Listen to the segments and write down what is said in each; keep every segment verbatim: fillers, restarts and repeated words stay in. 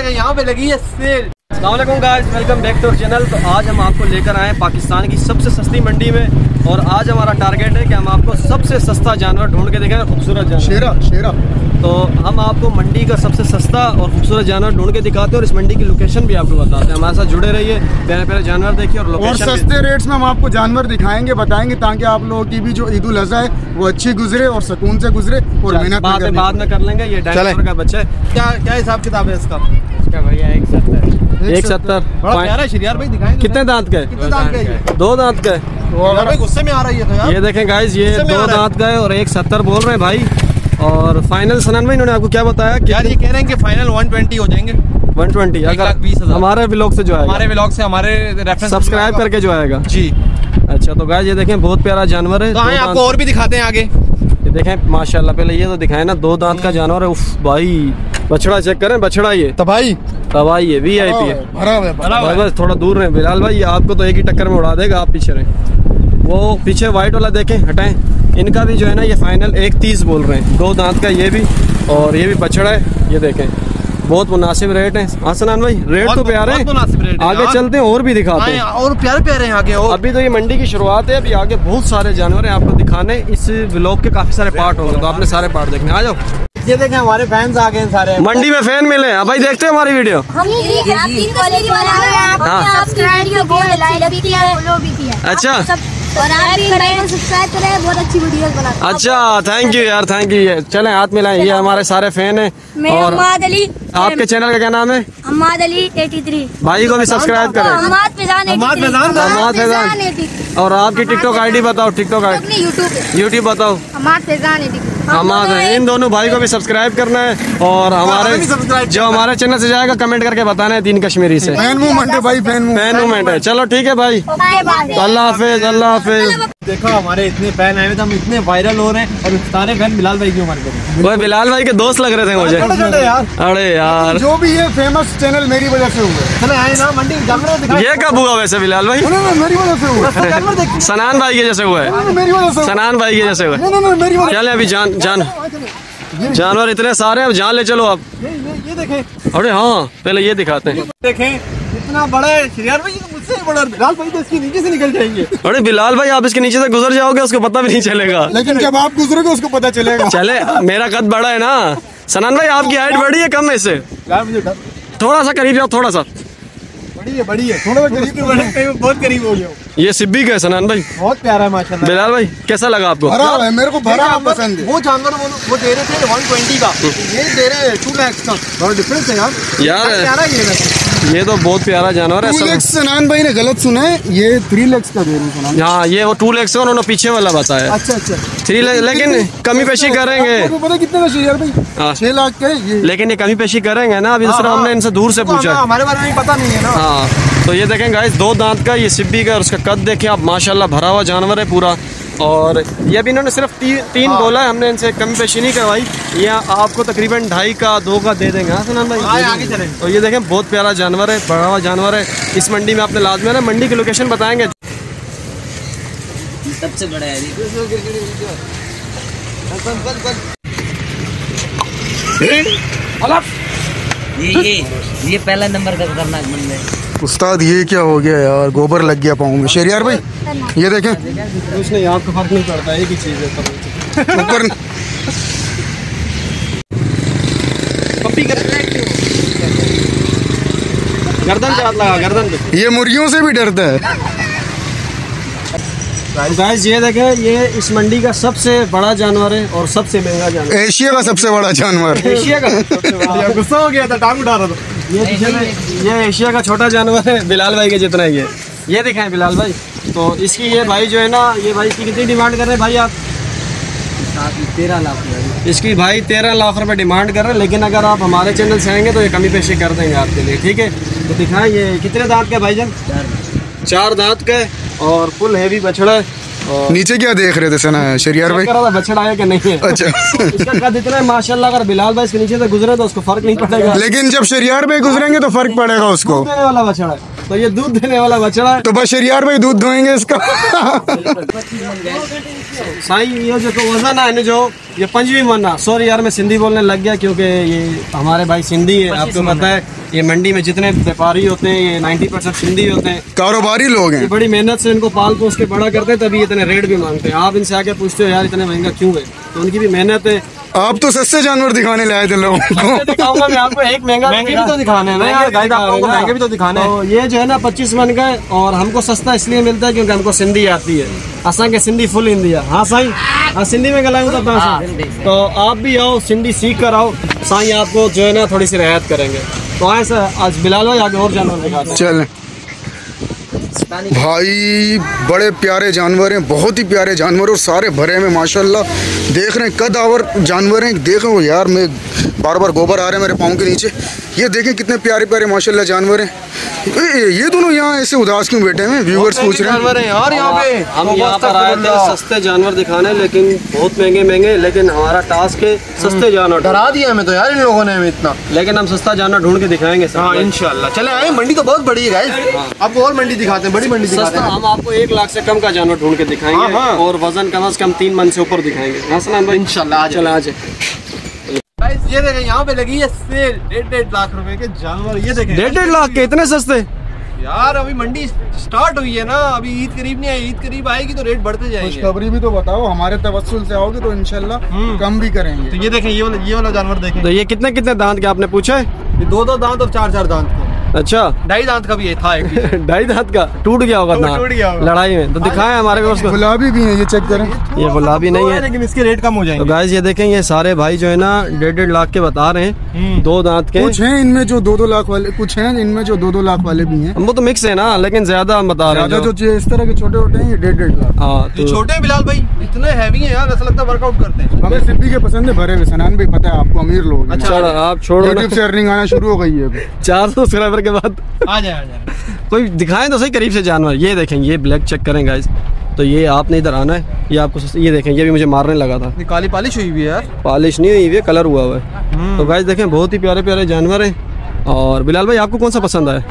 यहाँ पे लगी है सेल। अस्सलाम वालेकुम guys, welcome back to channel. तो आज हम आपको लेकर आए हैं पाकिस्तान की सबसे सस्ती मंडी में, और आज हमारा टारगेट है कि हम आपको सबसे सस्ता जानवर ढूंढ के दिखाएं, खूबसूरत जानवर। शेरा शेरा तो हम आपको मंडी का सबसे सस्ता और खूबसूरत जानवर ढूंढ के दिखाते हैं, और इस मंडी की लोकेशन भी आपको बताते हैं। हमारे साथ जुड़े रहिए, प्यारे प्यारे जानवर देखिए और लोकेशन और सस्ते रेट्स में हम आपको जानवर दिखाएंगे, बताएंगे, ताकि आप लोगों की भी जो ईद उल अज़हा है वो अच्छी गुजरे और सुकून से गुजरे और मेहनत बाद में बाद में कर लेंगे। ये डायनासोर का बच्चा है। क्या क्या हिसाब किताब है इसका? इसका भैया एक सत्तर एक सत्तर बड़ा प्यारा है शरियार भाई, दिखाएंगे कितने दांत का है? कितने दांत का है ये? दो दांत का है। तो अगर भाई गुस्से में आ रही है तो यार ये देखें गाइस, ये दो दांत का है और एक सत्तर बोल रहे हैं भाई। और फाइनल सनन भाई इन्होंने आपको क्या बताया? यार ये कह रहे हैं कि फाइनल वन ट्वेंटी हो जाएंगे। वन ट्वेंटी अगर हमारे व्लॉग से जो है, हमारे व्लॉग से, हमारे रेफरेंस सब्सक्राइब करके जो आएगा जी। अच्छा तो गाइस ये देखें, बहुत प्यारा जानवर है। तो आए आपको और भी दिखाते हैं आगे। ये देखें माशाल्लाह, पहले ये तो दिखाए ना, दो दांत का जानवर है। उफ भाई, बछड़ा चेक करें, बछड़ा ये तबाही तबाही है, वी आई पी है। भरा हुआ है, भरा हुआ है। बस थोड़ा दूर रहे बिलाल भाई, आपको तो एक ही टक्कर में उड़ा देगा, आप पीछे रहे। वो पीछे व्हाइट वाला देखें, हटाएं। इनका भी जो है ना ये फाइनल एक तीस बोल रहे हैं, दो दांत का ये भी, और ये भी बछड़ा है। ये देखें बहुत मुनासिब रेट है। हसनान भाई रेट तो प्यारे हैं, आगे चलते हैं और भी दिखाते हैं, और प्यारे प्यारे हैं आगे। और अभी तो ये मंडी की शुरुआत है, अभी आगे बहुत सारे जानवर हैं आपको दिखाने। इस व्लॉग के काफी सारे पार्ट होंगे, तो आपने सारे पार्ट देखने आ जाओ। ये देखें हमारे फैंस आ गए सारे मंडी में फैन मिले हैं भाई, देखते हैं हमारी वीडियो। अच्छा और आप भी सब्सक्राइब करें, बहुत अच्छी वीडियोस बनाते हैं। अच्छा थैंक यू यार, थैंक यू। चलें हाथ मिलाएं, ये हमारे सारे फैन हैं। और अम्माद अली, आपके चैनल का क्या नाम है? अम्माद अली तिरासी। भाई को भी सब्सक्राइब करें। अम्माद फैजान अम्माद फैजान। और आपकी टिकटॉक आईडी बताओ, टिकटॉक आईडी यूट्यूब यूट्यूब बताओ। अम्माद फैजान। हमारे इन दोनों भाई को भी सब्सक्राइब करना है, और हमारे जो हमारे चैनल से जाएगा कमेंट करके बताना है तीन कश्मीरी से। फैन मूवमेंट है भाई, फैन फैन मूवमेंट है। चलो ठीक है भाई, अल्लाह हाफिज, अल्लाह हाफिज। देखो हमारे इतने फैन आए तो हम इतने वायरल हो रहे हैं, और सारे फैन बिलाल भाई के हमारे को। वो बिलाल भाई के दोस्त लग रहे थे मुझे यार। अरे यार जो भी ये फेमस चैनल मेरी वजह से हुआ। चले आए ना मंडी जानवर दिखाएं। ये कब हुआ वैसे बिलाल भाई? मेरी वजह से हुआ। सनान भाई के जैसे हुआ है, मेरी वजह से। सनान भाई के जैसे हुआ है। नहीं नहीं मेरी वजह। चले अभी जान जान जानवर इतने सारे हैं, जान ले चलो आप। ये ये देखें। अरे हाँ पहले ये दिखाते हैं। देखें इतना बड़ा है शरियार भाई, ये मुझसे भी बड़ा है। बिलाल भाई तो इसके नीचे से निकल जाएंगे। अरे बिलाल भाई आप इसके नीचे से गुजर जाओगे, उसको पता भी नहीं चलेगा। लेकिन जब आप गुजरोगे उसको पता चलेगा। चले, मेरा कद बड़ा है ना। सनान भाई आपकी हाइट बड़ी है कम है इससे? यार मुझे डर। थोड़ा सा करीब जाओ, थोड़ा सा। बड़ी है बड़ी है, थोड़ा सा करीब तो बड़े, बहुत करीब हो गया। ये सिब्बी का है सनान भाई, बहुत प्यारा है माशाल्लाह। बिलाल भाई कैसा लगा आपको? भरा है, मेरे को भरा पसंद है। वो जानवर वो वो दे रहे थे वन ट्वेंटी का, ये दे रहे हैं टू लैक्स का। बड़ा डिफरेंस है यार। यार प्यारा ये वैसे, ये तो बहुत प्यारा जानवर है। टू लैक्स सनान भाई ने गलत सुना है, ये थ्री लैक्स का दे रहे हैं सनान। हाँ ये वो टू लैक्स है, उन्होंने पीछे वाला बताया अच्छा अच्छा थ्री लैक्स, लेकिन कमी पेशी करेंगे। आपको पता कितने का शरियार भाई? हाँ। छह लाख का है ये। लेकिन ये कमी पेशी करेंगे ना, अभी दूसरा हमने इनसे दूर से पूछा। हमारे बारे में पता नहीं है ना। हाँ तो ये देखें गाइस, दो दांत का ये सिब्बी का, और उसका कद देखें आप, माशाल्लाह भरा हुआ जानवर है पूरा। और ये भी इन्होंने सिर्फ ती, तीन बोला है, हमने इनसे कमी पेशी नहीं करवाई। ये आपको तकरीबन ढाई का दो का दे देंगे। हाँ सनान भाई आगे चलें। तो ये देखें बहुत प्यारा जानवर है, बड़ा हुआ जानवर है। इस मंडी में आपने लाजमी है ना, मंडी की लोकेशन बताएंगे। सबसे बड़ा है ये ये ये पहला नंबर का खतरनाक बंदा है। उस्ताद ये क्या हो गया यार, गोबर लग गया पाँव में। शरियार भाई ये देखें, कुछ नहीं, आपको फर्क नहीं पड़ता, एक ही चीज़ है ऊपर पप्पी कर गर्दन पे हाथ लगा, गर्दन पे। ये मुर्गियों से भी डरता है। गाइस ये देखें, ये इस मंडी का सबसे बड़ा जानवर है और सबसे महंगा जानवर, एशिया का सबसे बड़ा जानवर। एशिया का सबसे बड़ा। गुस्सा हो गया था, टांग उठा रहा था। ये पीछे में, ये एशिया का छोटा जानवर है, बिलाल भाई के जितना ही है। ये दिखाएं बिलाल भाई। तो इसकी ये भाई जो है ना, ये भाई इसकी कितनी डिमांड कर रहे हैं भाई आप? तेरह लाख इसकी भाई तेरह लाख रुपए डिमांड कर रहे हैं, लेकिन अगर आप हमारे चैनल से आएंगे तो ये कमी पेशी कर देंगे आपके लिए, ठीक है? तो दिखाएं ये कितने दांत का भाईजान? चार दांत का और फुल हैवी बछड़ा है। और नीचे क्या देख रहे थे सना शरियार भाई? बछड़ा है कि नहीं है। अच्छा इसका कद इतना है माशाल्लाह, अगर बिलाल भाई इसके नीचे से गुजरे तो उसको फर्क नहीं पड़ेगा। लेकिन जब शरियार भाई गुजरेंगे तो फर्क पड़ेगा उसको। वाला बछड़ा है। तो ये दूध देने वाला बछड़ा है। तो बस शरियार भाई दूध धोएंगे इसका। साईं ये जो तो वजन है ना, जो ये पंजवी मना, सॉरी यार मैं सिंधी बोलने लग गया क्योंकि ये हमारे भाई सिंधी है। आपको पता है ये मंडी में जितने व्यापारी होते हैं ये नाइन्टी परसेंट सिंधी होते हैं, कारोबारी लोग हैं। ये बड़ी मेहनत से इनको पाल पोस के बड़ा करते हैं, तभी इतने रेट भी मांगते हैं। आप इनसे आके पूछते हो यार इतने महंगा क्यों है, तो उनकी भी मेहनत है। आप तो सस्ते जानवर दिखाने लाए थे लोगों को। दिखाऊंगा मैं आपको एक महंगा महंगे भी तो दिखाने हैं ना यार, गाइस आप लोगों को महंगे भी तो दिखाने हैं। तो ये जो है ना पच्चीस मन का है और हमको सस्ता इसलिए मिलता है क्योंकि हमको सिंधी आती है। असा के सिंधी फुल हिंदी है। हाँ साईं, हाँ सिंधी में गलाऊं तो तो आप भी आओ, सिंधी सीख कर आओ, साईं आपको जो है ना थोड़ी सी रियायत करेंगे। तो ऐसा आज बिलाल भाई आगे और जानवर दिखाते हैं। चलें भाई, बड़े प्यारे जानवर हैं, बहुत ही प्यारे जानवर और सारे भरे में माशाल्लाह। देख रहे हैं कदावर जानवर हैं, देखो यार मैं बार बार गोबर आ रहे हैं मेरे पाँव के नीचे। ये देखें कितने प्यारे प्यारे माशाल्लाह जानवर हैं। ये, ये दोनों यहाँ ऐसे उदास क्यों बैठे हैं? व्यूअर्स पूछ रहे हैं यार यहाँ पे। हम यहाँ पर आए थे सस्ते जानवर दिखाने, लेकिन बहुत महंगे महंगे, लेकिन हमारा टास्क है सस्ते जानवर। डरा दिया हमें तो यार इन लोगों ने हमें इतना, लेकिन हम सस्ता जानवर ढूंढ के दिखाएंगे। हाँ इंशाल्लाह। चले आए, मंडी तो बहुत बड़ी है गाइस, आपको और मंडी दिखाते हैं, बड़ी मंडी दिखाते सस्ता हैं। हम आपको एक लाख से कम का जानवर ढूंढ के दिखाएंगे। हाँ, हाँ। और वजन कम से कम तीन मन से ऊपर दिखाएंगे। हाँ सलाम भाई, इंशाल्लाह। चला आज गाइस ये देखें यहाँ पे लगी है सेल, डेढ़ डेढ़ लाख रुपए के जानवर। ये देखें डेढ़ डेढ़ लाख के इतने सस्ते यार, अभी मंडी स्टार्ट हुई है ना, अभी ईद करीब नहीं आई, ईद करीब आएगी तो रेट बढ़ते जाएंगे। खुशखबरी भी तो बताओ, हमारे तवस्सुल से आओगे तो इंशाल्लाह कम भी करेंगे। तो ये देखें, ये वाला ये वाला जानवर देखें। तो ये कितने कितने दांत के आपने पूछा है? ये दो दो दांत और चार चार दांत के। अच्छा, ढाई दांत का भी ये था एक। ढाई दांत का टूट गया होगा दांत टूट गया होगा लड़ाई में। तो दिखाएं हमारे को उसको। गुलाबी भी है, ये चेक करें। ये गुलाबी नहीं है, लेकिन इसके रेट कम हो तो जाएंगे। गाइस ये देखें, ये सारे भाई जो है ना डेढ़ डेढ़ लाख के बता रहे हैं, दो दांत के। कुछ हैं इनमें जो दो दो लाख वाले, कुछ हैं इनमें जो दो दो लाख वाले भी हैं। वो तो मिक्स है ना, लेकिन ज्यादा हम बता रहे हैं ज्यादा जो। जो इस तरह के छोटे होते हैं ये डेढ़ डेढ़ लाख। हाँ ये तो छोटे हैं बिलाल भाई, इतने हैवी हैं यार, ऐसा लगता है वर्कआउट करते हैं। हमें सिद्धि के पसंद है भरे हुए। सनान भाई पता है आपको, अमीर लोग हैं। अच्छा आप छोड़ो ना, यूट्यूब से अर्निंग आना शुरू हो गई है। चार सौ सब्सक्राइबर के बाद आ जाए आ जाए। कोई दिखाएं तो सही करीब से जानवर। ये देखें, ये ब्लैक चेक करें गाइस। तो ये आपने इधर आना है, ये आपको ये देखें, ये भी मुझे मारने लगा था। ये काली पालिश हुई हुई है यार, पॉलिश नहीं हुई है, कलर हुआ हुआ है। तो गाइस देखें, बहुत ही प्यारे प्यारे जानवर हैं। और बिलाल भाई आपको कौन सा पसंद आया?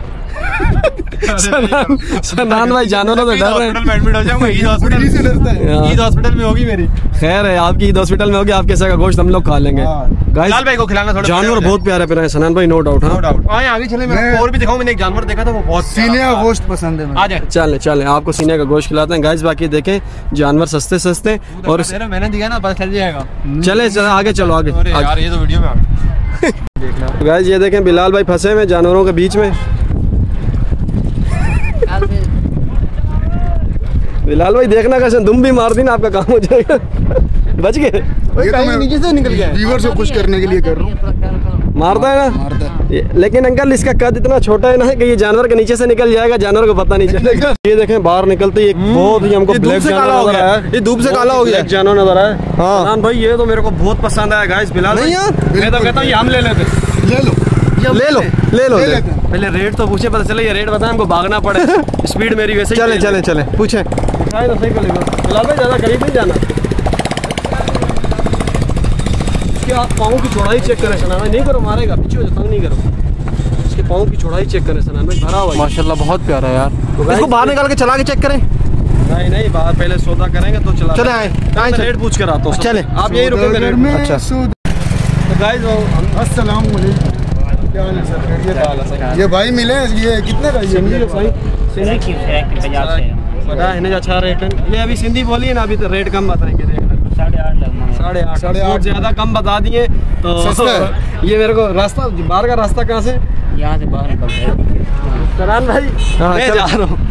सनान सनान भाई जानवरों से डर रहे हैं। में एडमिट हो जाऊंगा, ईद हॉस्पिटल से डरता है। ईद हॉस्पिटल में होगी मेरी। खैर है, आपकी ईद हॉस्पिटल में होगी, आपके ऐसा का गोश्त हम लोग खा लेंगे। गाइस बिलाल भाई को खिलाना थोड़ा। जानवर बहुत प्यारे प्यारे हैं सनान भाई, नो डाउट। नो हाँ डाउट। आए आगे चले, मैं मैं- और भी दिखाऊं। मैंने एक जानवर देखा था वो बहुत सीने का गोश्त पसंद है मुझे। आ जाए। चले चले आपको सीने का गोश्त खिलाते हैं गाइस। बाकी देखें जानवर सस्ते सस्ते। और मैंने दिया ना, पता चल जाएगा। चले चले आगे चलो आगे, अरे आगे। यार ये तो वीडियो में आ गया। गाइस ये देखें, बिलाल भाई फंसे हुए जानवरों के बीच में। बिलाल भाई देखना कैसे दुम भी मार दी ना, आपका काम हो जाएगा। बच गए, ये तो मैं नीचे से निकल गया है। व्यूअर्स को खुश करने के लिए कर रहा हूँ। मारता है ना मारता है। ये- लेकिन अंकल इसका कद इतना छोटा है ना कि ये जानवर के नीचे से निकल जाएगा, जानवर को पता नहीं चलेगा। ये देखें बाहर निकलते ही एक बहुत ही हमको ये धूप ब्लैक से काला जानवर हो नजर गया। आया। ये धूप से बहुत काला हो ही गया। ब्लैक जानवर नजर आया। हाँ। सनान भाई ये तो मेरे को बहुत पसंद आया गाइस। बिलाल नहीं भाई, यार, मैं तो कहता हूँ ये हम ले लेते। ले लो ले लो ले लो ले ले। लेते हैं। पहले रेट तो पूछे, पता चले ये रेट बताए हमको भागना पड़े। स्पीड मेरी वैसे ही चले तेज चले है। चले पूछे। दिखाए तो सही पहले बिलाल भाई, ज़्यादा करीब नहीं जाना। इसके आप पाँव की चौड़ाई चेक करें सनान भाई, नहीं करो मारेगा, पीछे हो जाओ, तंग नहीं करो। इसके पाँव की चौड़ाई चेक करें सनान भाई, भरा हुआ है। माशाल्लाह बहुत प्यारा है यार। गाइस- इसको बाहर निकाल के चला के चेक करें। नहीं नहीं, बाहर पहले सौदा करेंगे तो चला। चले आए आए मैं चले। रेट पूछ कर आता हूँ। चले। आप यही रुके मेरे। सौदागर में अच्छा। सूद। तो गाइस हम अस्सलाम वालेकुम। क्या हाल है सर? खैरियत? ये भाई मिले, ये कितने का? ये सिंधी लोग सही सिंधी पता है इन्हें अच्छा रेट है। ये अभी सिंधी बोली है ना, अभी तो रेट कम बताएंगे। देखना साढ़े आठ साढ़े साढ़े आठ। आठ ज्यादा कम बता दिए तो सस्ता है। ये मेरे को रास्ता बाहर का रास्ता कहाँ से? यहाँ से बाहर निकलते सनान भाई हाँ, मैं चल। जा रहा हूँ।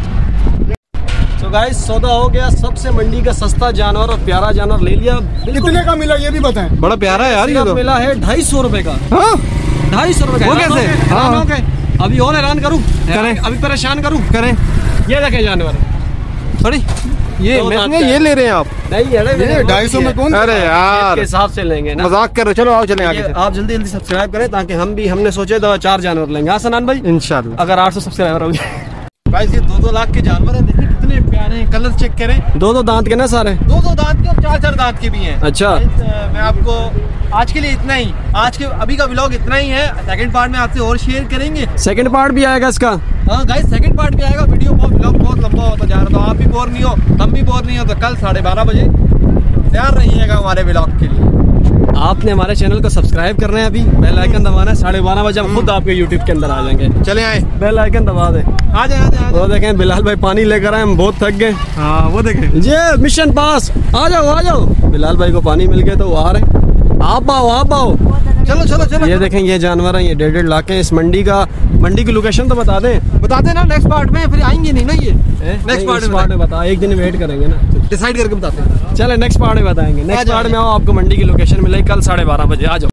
तो गाइस सौदा हो गया, सबसे मंडी का सस्ता जानवर और प्यारा जानवर ले लिया। कितने का मिला ये भी बताएं। बड़ा प्यारा है यार ये तो। मिला है ढाई सौ रुपए का। हाँ ढाई सौ रुपए का। वो हैरान कैसे? हो गए? हाँ, हैरान हाँ। हो गए? अभी और हैरान करूँ? करें। अभी परेशान करूँ? करें। ये देखे जानवर। सॉरी ये दो मैं दांत ये का ये ले रहे हैं आप? नहीं अरे ये ढाई सौ में कौन? अरे के यार हिसाब से लेंगे ना। मजाक कर रहे हो। चलो आओ चले आगे ये आप जल्दी जल्दी सब्सक्राइब करें ताकि हम भी, हमने सोचे तो चार जानवर लेंगे। हाँ सनान भाई, इंशाल्लाह। अगर आठ सौ सब्सक्राइबर हो गए। गाइस ये दो दो लाख के जानवर हैं, देखिए कितने प्यारे हैं। कलर चेक करें। दो दो दांत के ना सारे। दो दो दांत के और चार चार दांत के भी हैं। अच्छा। गाइस, अ, मैं आपको आज के लिए इतना ही, आज के अभी का व्लॉग इतना ही है। सेकंड पार्ट में आपसे और शेयर करेंगे। सेकंड पार्ट भी आएगा इसका। हाँ गाइस, सेकंड पार्ट भी आएगा। वीडियो बहुत व्लॉग बहुत लंबा होता जा रहा है, तो आप भी बोर नहीं हो, हम भी बोर नहीं हो, तो कल साढ़े बारह बजे तैयार रहिएगा हमारे व्लॉग के लिए। आपने हमारे चैनल को सब्सक्राइब करना है, अभी बेल आइकन दबाना है। साढ़े बारह बजे हम खुद आपके यूट्यूब के अंदर आ जाएंगे। चले आए, बेल आइकन दबा दे। आ जाए आ जाए। वो देखें बिलाल भाई पानी लेकर आए, हम बहुत थक गए। हाँ वो देखें, ये मिशन पास, आ जाओ आ जाओ। बिलाल भाई को पानी मिल गया तो वो आ रहे। आप आओ आप आओ, चलो चलो चलो। ये देखें ये जानवर हैं, ये डेढ़ डेढ़ लाख हैं। इस मंडी का मंडी की लोकेशन तो बता दें। बताते ना नेक्स्ट पार्ट में, फिर आएंगे नहीं ना ये। नेक्स्ट पार्ट पार्ट में बता, एक दिन वेट करेंगे ना, डिसाइड करके बताते हैं। चले नेक्स्ट पार्ट में बताएंगे। नेक्स्ट पार्ट में आओ, आपको मंडी की लोकेशन मिलेगी कल साढ़े बारह बजे। आ जाओ।